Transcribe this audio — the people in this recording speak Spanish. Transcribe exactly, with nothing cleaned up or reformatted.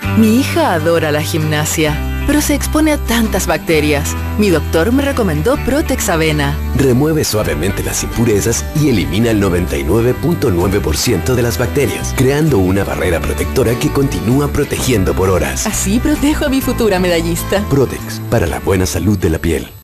Mi hija adora la gimnasia, pero se expone a tantas bacterias. Mi doctor me recomendó Protex Avena. Remueve suavemente las impurezas y elimina el noventa y nueve punto nueve por ciento de las bacterias, creando una barrera protectora que continúa protegiendo por horas. Así protejo a mi futura medallista. Protex, para la buena salud de la piel.